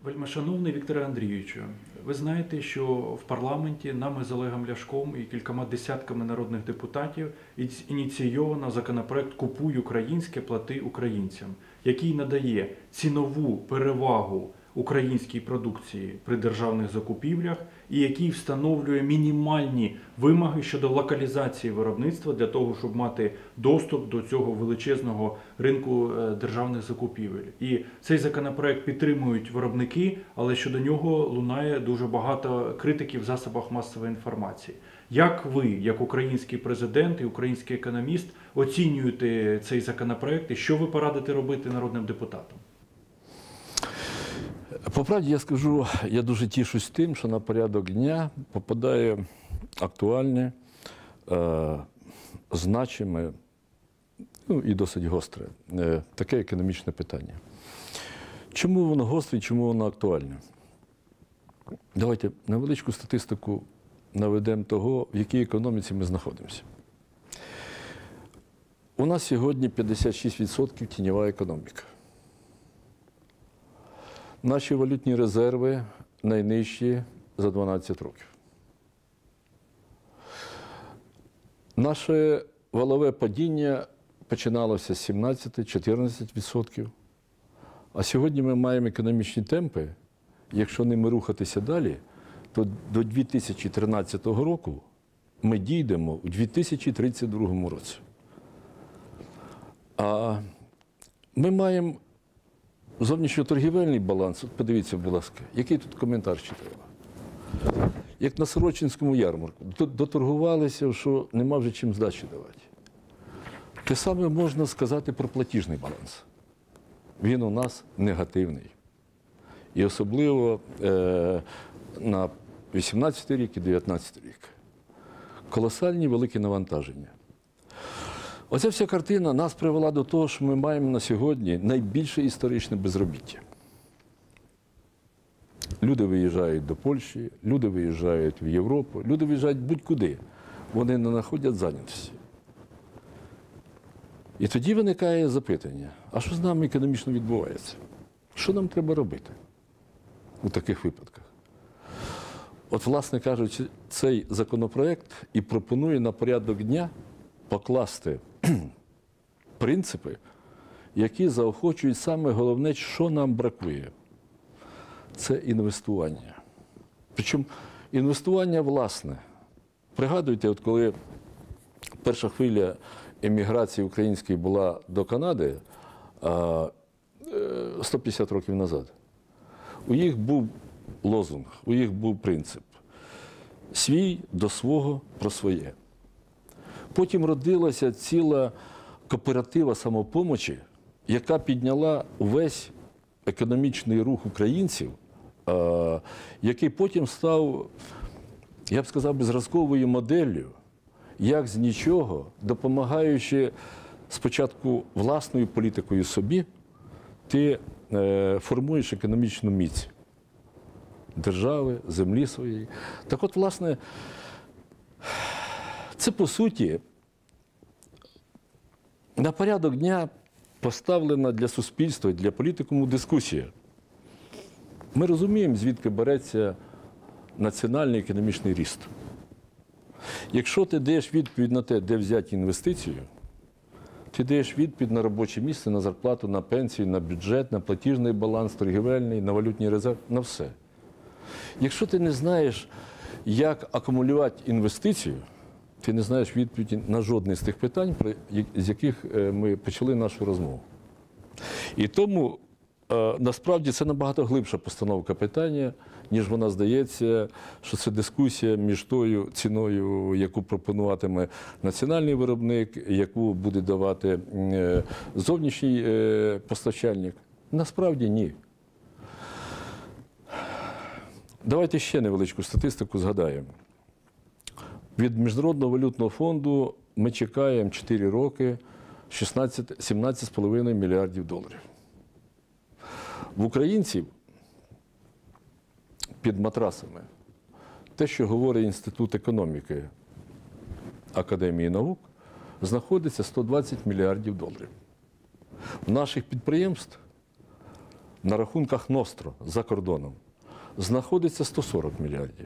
Вельмишановний Вікторе Андрійовичу, ви знаєте, що в парламенті нами з Олегом Ляшком і кількома десятками народних депутатів ініційовано законопроект «Купуй українське, плати українцям», який надає цінову перевагу українській продукції при державних закупівлях і який встановлює мінімальні вимоги щодо локалізації виробництва для того, щоб мати доступ до цього величезного ринку державних закупівель. І цей законопроект підтримують виробники, але щодо нього лунає дуже багато критики в засобах масової інформації. Як ви, як український президент і український економіст, оцінюєте цей законопроект і що ви порадите робити народним депутатам? По правді я скажу, я дуже тішусь тим, що на порядок дня попадає актуальне, значиме, і досить гостре, таке економічне питання. Чому воно гостре і чому воно актуальне? Давайте невеличку статистику наведемо того, в якій економіці ми знаходимося. У нас сьогодні 56% тіньова економіка. Наші валютні резерви найнижчі за 12 років. Наше валове падіння починалося з 17-14%. А сьогодні ми маємо економічні темпи, якщо ними рухатися далі, то до 2013 року ми дійдемо у 2032 році. А ми маємо зовнішньоторгівельний баланс. От подивіться, будь ласка, який тут коментар читаю. Як на Сорочинському ярмарку. Доторгувалися, що нема вже чим здачі давати. Те саме можна сказати про платіжний баланс. Він у нас негативний. І особливо на 18 рік і 19 рік. Колосальні великі навантаження. Оця вся картина нас привела до того, що ми маємо на сьогодні найбільше історичне безробіття. Люди виїжджають до Польщі, люди виїжджають в Європу, люди виїжджають будь-куди. Вони не знаходять зайнятості. І тоді виникає запитання, а що з нами економічно відбувається? Що нам треба робити у таких випадках? От, власне кажучи, цей законопроект і пропонує на порядок дня покласти принципи, які заохочують саме головне, що нам бракує. Це інвестування. Причому інвестування власне. Пригадуйте, от коли перша хвиля еміграції української була до Канади 150 років назад, у їх був лозунг, у їх був принцип – свій до свого про своє. Потім родилася ціла кооператива самопомочі, яка підняла увесь економічний рух українців, який потім став, я б сказав, зразковою моделлю, як з нічого, допомагаючи спочатку власною політикою собі, ти формуєш економічну міць держави, землі своєї. Так от, власне, це, по суті, на порядок дня поставлена для суспільства, для політикуму дискусія. Ми розуміємо, звідки береться національний економічний ріст. Якщо ти даєш відповідь на те, де взяти інвестицію, ти даєш відповідь на робоче місце, на зарплату, на пенсію, на бюджет, на платіжний баланс, торгівельний, на валютні резерви, на все. Якщо ти не знаєш, як акумулювати інвестицію, ти не знаєш відповіді на жодне з тих питань, з яких ми почали нашу розмову. І тому, насправді, це набагато глибша постановка питання, ніж вона здається, що це дискусія між тою ціною, яку пропонуватиме національний виробник, яку буде давати зовнішній постачальник. Насправді, ні. Давайте ще невеличку статистику згадаємо. Від Міжнародного валютного фонду ми чекаємо 4 роки 17,5 мільярдів доларів. В українців під матрасами те, що говорить Інститут економіки Академії наук, знаходиться 120 мільярдів доларів. В наших підприємств на рахунках Ностро за кордоном знаходиться 140 мільярдів.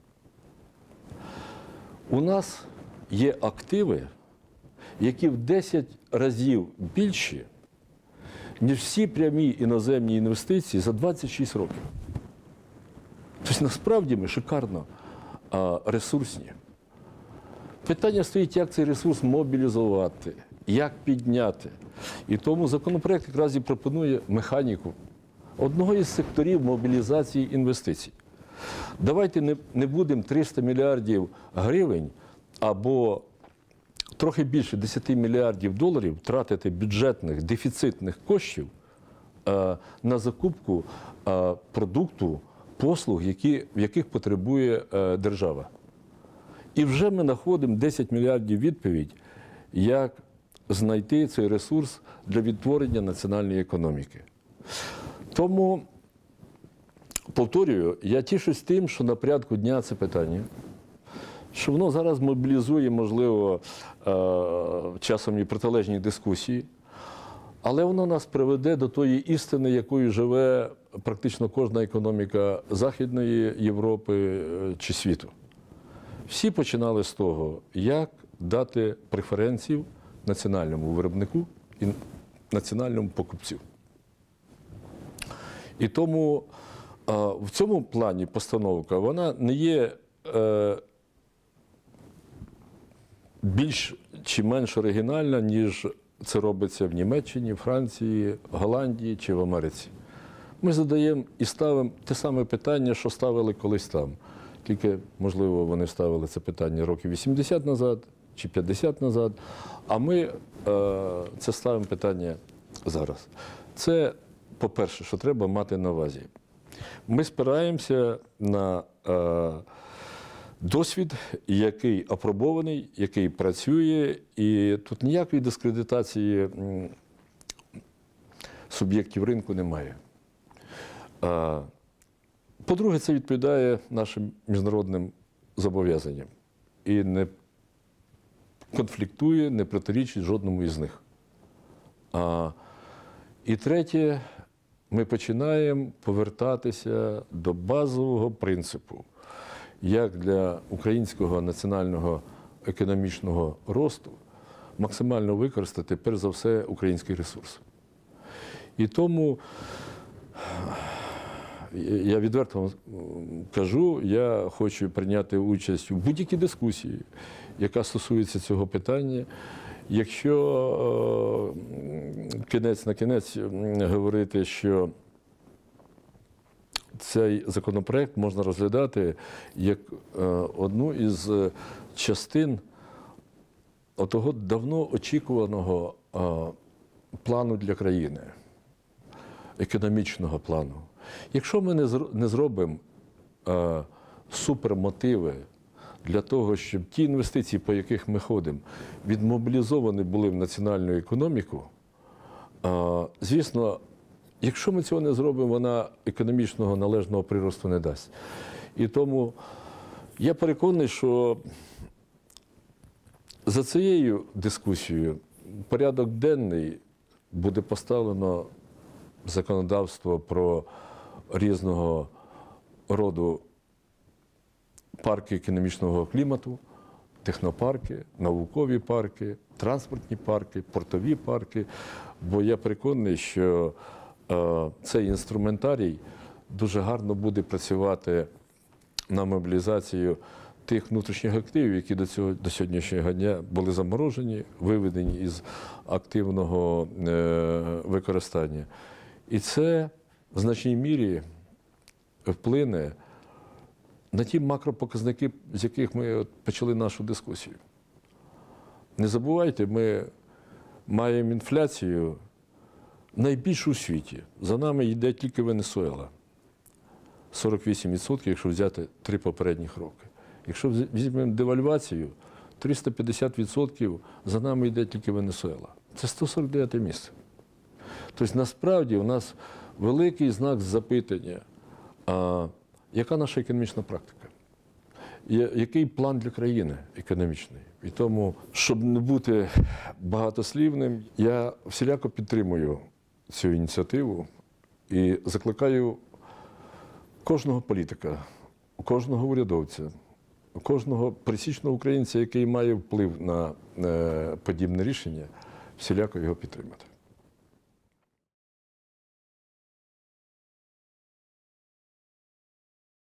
У нас є активи, які в 10 разів більші, ніж всі прямі іноземні інвестиції за 26 років. Тобто, насправді ми шикарно ресурсні. Питання стоїть, як цей ресурс мобілізувати, як підняти. І тому законопроект якраз і пропонує механіку одного із секторів мобілізації інвестицій. Давайте не будемо 300 мільярдів гривень або трохи більше 10 мільярдів доларів тратити бюджетних дефіцитних коштів на закупку продукту, послуг, в яких потребує держава. І вже ми знаходимо 10 мільярдів відповідь, як знайти цей ресурс для відтворення національної економіки. Тому, повторюю, я тішусь тим, що на порядку дня це питання, що воно зараз мобілізує, можливо, часом і протилежні дискусії, але воно нас приведе до тої істини, якою живе практично кожна економіка Західної Європи чи світу. Всі починали з того, як дати преференцію національному виробнику і національному покупцю. І тому в цьому плані постановка, вона не є більш чи менш оригінальна, ніж це робиться в Німеччині, Франції, Голландії чи в Америці. Ми задаємо і ставимо те саме питання, що ставили колись там. Тільки, можливо, вони ставили це питання років 80 назад чи 50 назад, а ми це ставимо питання зараз. Це, по-перше, що треба мати на увазі. Ми спираємося на досвід, який апробований, який працює, і тут ніякої дискредитації суб'єктів ринку немає. По-друге, це відповідає нашим міжнародним зобов'язанням і не конфліктує, не протирічить жодному із них. І третє, ми починаємо повертатися до базового принципу, як для українського національного економічного росту максимально використати, перш за все, український ресурс. І тому я відверто вам кажу, я хочу прийняти участь у будь-якій дискусії, яка стосується цього питання. Якщо кінець на кінець говорити, що цей законопроект можна розглядати як одну із частин отого давно очікуваного плану для країни, економічного плану. Якщо ми не зробимо супермотиви для того, щоб ті інвестиції, по яких ми ходимо, відмобілізовані були в національну економіку, звісно, якщо ми цього не зробимо, вона економічного належного приросту не дасть. І тому я переконаний, що за цією дискусією в порядок денний буде поставлено законодавство про різного роду парки економічного клімату, технопарки, наукові парки, транспортні парки, портові парки. Бо я переконаний, що цей інструментарій дуже гарно буде працювати на мобілізацію тих внутрішніх активів, які до сьогоднішнього дня були заморожені, виведені із активного використання. І це в значній мірі вплине на ті макропоказники, з яких ми почали нашу дискусію. Не забувайте, ми маємо інфляцію найбільшу у світі. За нами йде тільки Венесуела. 48%, якщо взяти 3 попередніх роки. Якщо візьмемо девальвацію, 350% за нами йде тільки Венесуела. Це 149 місце. Тобто, насправді, у нас великий знак запитання, яка наша економічна практика? Який план для країни економічний? І тому, щоб не бути багатослівним, я всіляко підтримую цю ініціативу І закликаю кожного політика, кожного урядовця, кожного пересічного українця, який має вплив на подібне рішення, всіляко його підтримати.